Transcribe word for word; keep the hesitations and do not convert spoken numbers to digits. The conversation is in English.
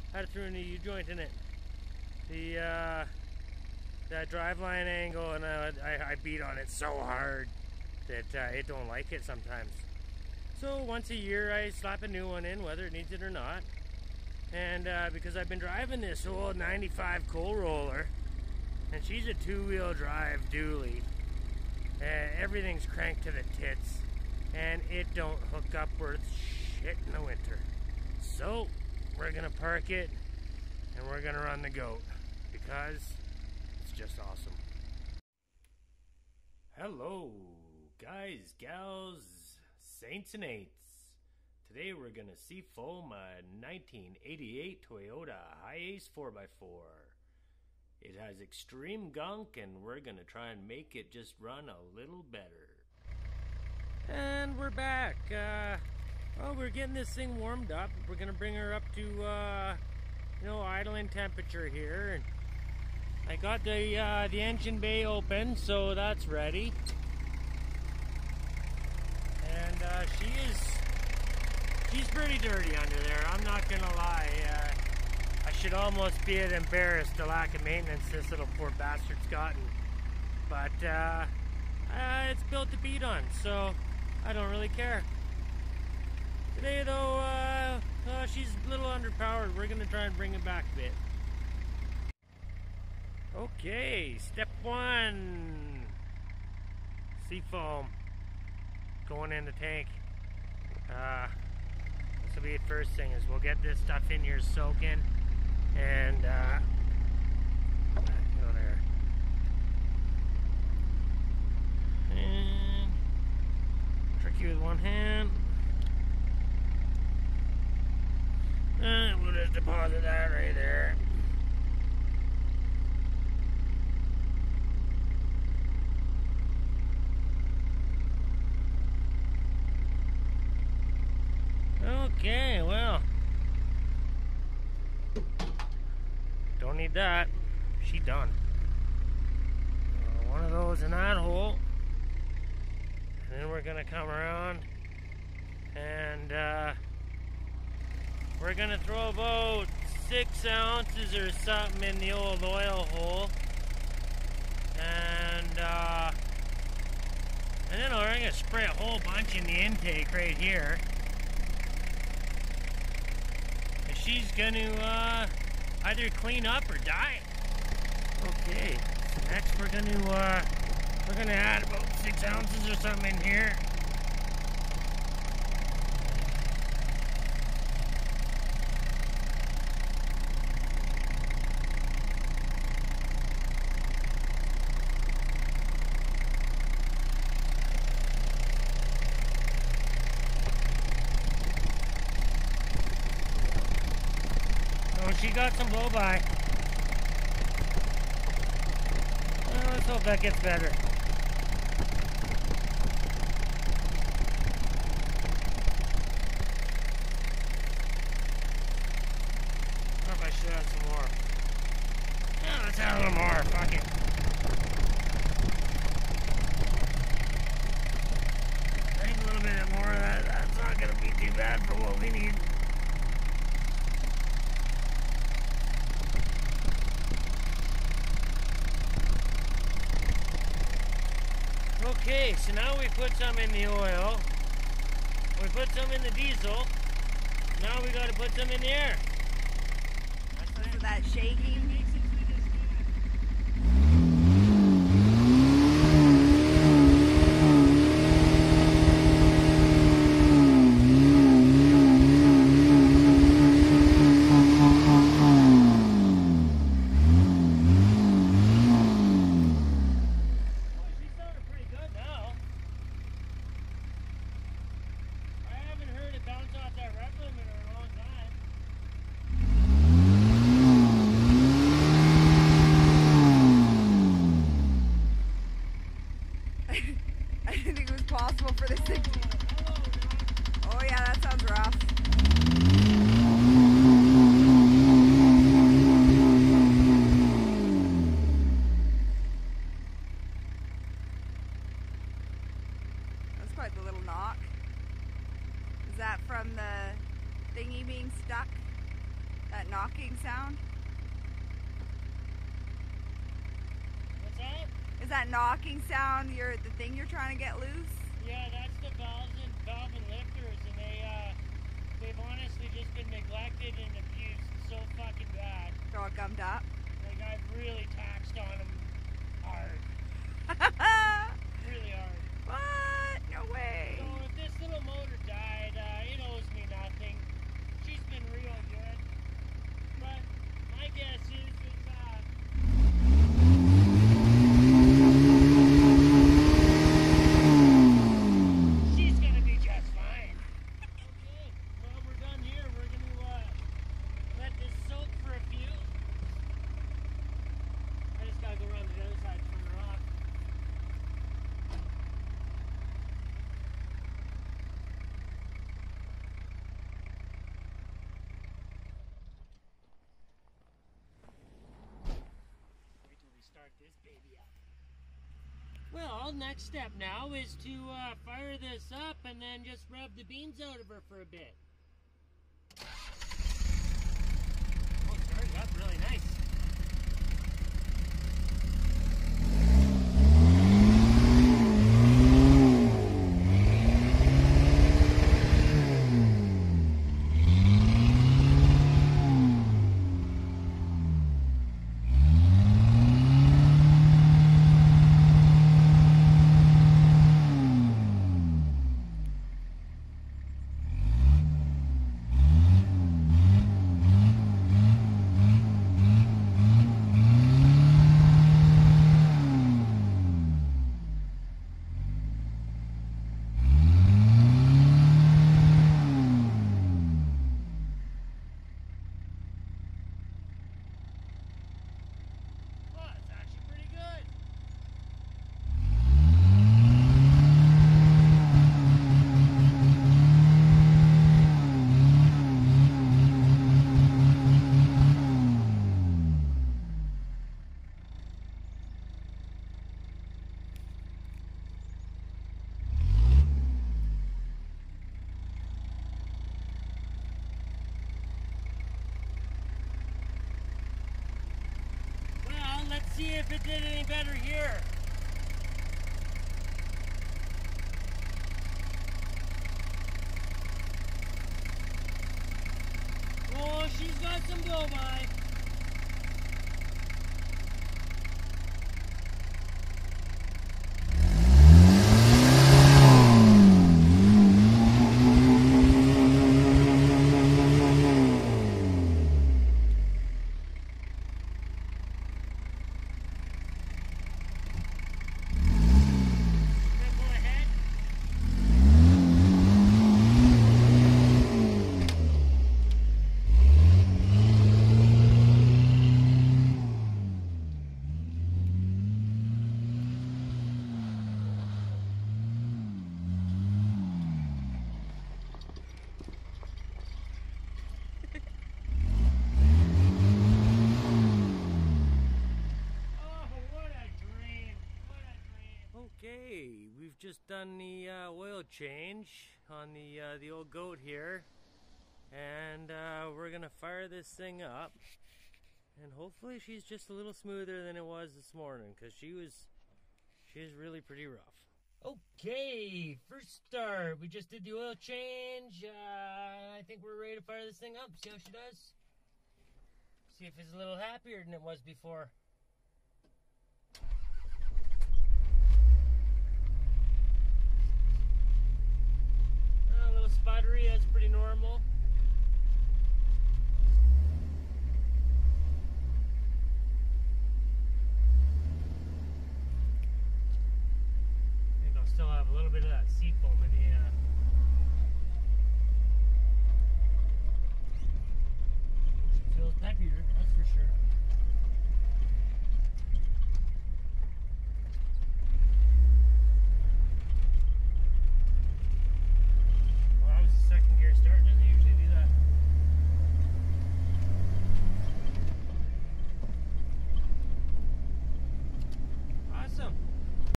had to throw a new U-joint in it. The uh, that driveline angle, and uh, I, I beat on it so hard that uh, it don't like it sometimes. So once a year I slap a new one in, whether it needs it or not. And uh, because I've been driving this old ninety-five coal roller, and she's a two-wheel drive dually, uh, everything's cranked to the tits, and it don't hook up worth shit in the winter. So we're gonna park it, and we're gonna run the goat, because it's just awesome. Hello, guys, gals, saints and eights. Today we're gonna Seafoam a nineteen eighty-eight Toyota Hi-Ace four by four. It has extreme gunk, and we're gonna try and make it just run a little better. And we're back. Uh, well, we're getting this thing warmed up. We're gonna bring her up to, uh, you know, idling temperature here. And I got the uh, the engine bay open, so that's ready. And uh, she is. She's pretty dirty under there, I'm not gonna lie. Uh, I should almost be embarrassed the lack of maintenance this little poor bastard's gotten. But uh, uh, it's built to beat on, so I don't really care. Today though, uh, uh, she's a little underpowered. We're gonna try and bring it back a bit. Okay, step one. Seafoam. Going in the tank. Uh, This will be the first thing, is we'll get this stuff in here soaking, and uh, go there, and tricky with one hand, and we'll just deposit that right there. Okay, well, don't need that. She done. Uh, one of those in that hole, and then we're gonna come around, and uh, we're gonna throw about six ounces or something in the old oil hole, and uh, and then we're gonna spray a whole bunch in the intake right here. She's gonna uh, either clean up or die. Okay, so next we're gonna uh, we're gonna add about six ounces or something in here. She got some blow by. Well, let's hope that gets better. I if I should add some more. Yeah, let's add a little more. Fuck it. I think a little bit more of that. That's not gonna be too bad for what we need. Okay, so now we put some in the oil, we put some in the diesel, now we gotta put some in the air. Because of that shaking. Bounce off that rep limiter in a long time. knocking sound? What's that? Is that knocking sound your the thing you're trying to get loose? Yeah, that's the valves and valve and lifters, and they uh, they've honestly just been neglected and abused so fucking bad. They're all gummed up. Like I've really taxed on them hard, really hard. What? No way. So if this little motor died, uh, it owes me nothing. She's been real good, but my guess is it's uh. She's gonna be just fine. Okay, well we're done here. We're gonna uh, let this soak for a few. I just gotta go around to the other side and turn her off. Wait till we start this baby up. Well, next step now is to uh, fire this up and then just rub the beans out of her for a bit. Oh, it's started up really nice. See if it did any better here. Oh, she's got some go by. Okay, we've just done the uh, oil change on the uh, the old goat here, and uh, we're gonna fire this thing up, and hopefully she's just a little smoother than it was this morning, because she was she was really pretty rough. Okay, first start. We just did the oil change. Uh, I think we're ready to fire this thing up. See how she does. See if it's a little happier than it was before. A little sputtery, that's pretty normal.